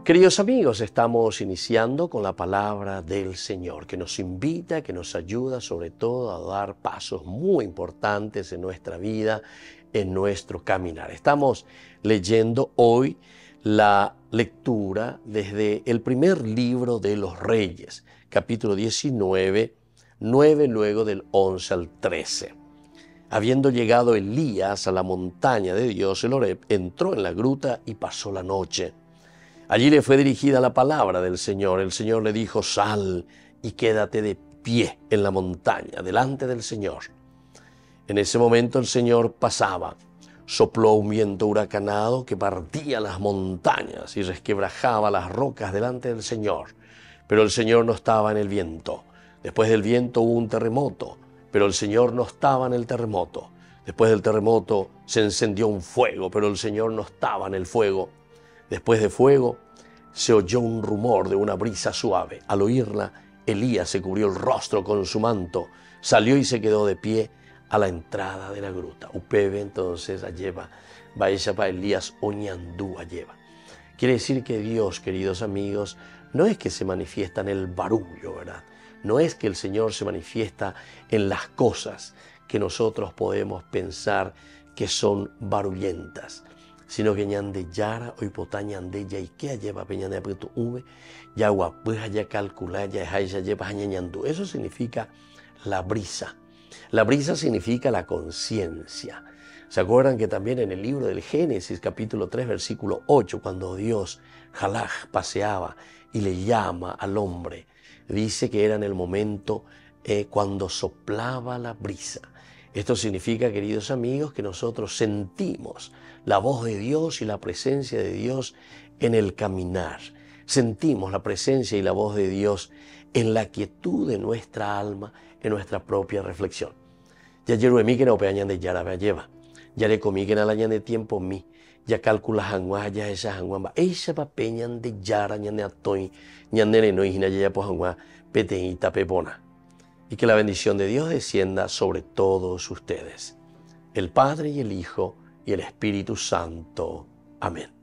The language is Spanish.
Queridos amigos, estamos iniciando con la palabra del Señor, que nos invita, que nos ayuda sobre todo a dar pasos muy importantes en nuestra vida, en nuestro caminar. Estamos leyendo hoy la lectura desde el primer libro de los Reyes, capítulo 19, 9 luego del 11 al 13. Habiendo llegado Elías a la montaña de Dios, el Horeb, entró en la gruta y pasó la noche. Allí le fue dirigida la palabra del Señor. El Señor le dijo: sal y quédate de pie en la montaña, delante del Señor. En ese momento el Señor pasaba. Sopló un viento huracanado que partía las montañas y resquebrajaba las rocas delante del Señor. Pero el Señor no estaba en el viento. Después del viento hubo un terremoto, pero el Señor no estaba en el terremoto. Después del terremoto se encendió un fuego, pero el Señor no estaba en el fuego. Después de fuego, se oyó un rumor de una brisa suave. Al oírla, Elías se cubrió el rostro con su manto, salió y se quedó de pie a la entrada de la gruta. Upebe entonces alleva, vaya para Elías oñandú alleva. Quiere decir que Dios, queridos amigos, no es que se manifiesta en el barullo, ¿verdad? No es que el Señor se manifiesta en las cosas que nosotros podemos pensar que son barullentas, sino que ñande yara o hipotañande ya y que lleva peña de apreto uve ya guapuja ya calcula ya ya lleva ñandú. Eso significa la brisa. La brisa significa la conciencia. ¿Se acuerdan que también en el libro del Génesis, capítulo 3, versículo 8, cuando Dios, Jalaj, paseaba y le llama al hombre, dice que era en el momento cuando soplaba la brisa? Esto significa, queridos amigos, que nosotros sentimos la voz de Dios y la presencia de Dios en el caminar. Sentimos la presencia y la voz de Dios en la quietud de nuestra alma, en nuestra propia reflexión. Ya yeruemi que no peañan de yara lleva. Ya le comí que en el de tiempo mi. Ya calcula jangua ya esa jangua. Esa papeñan de yara ñane atoy ñane no hina ya po jangua peteñita pepona. Y que la bendición de Dios descienda sobre todos ustedes, el Padre y el Hijo y el Espíritu Santo. Amén.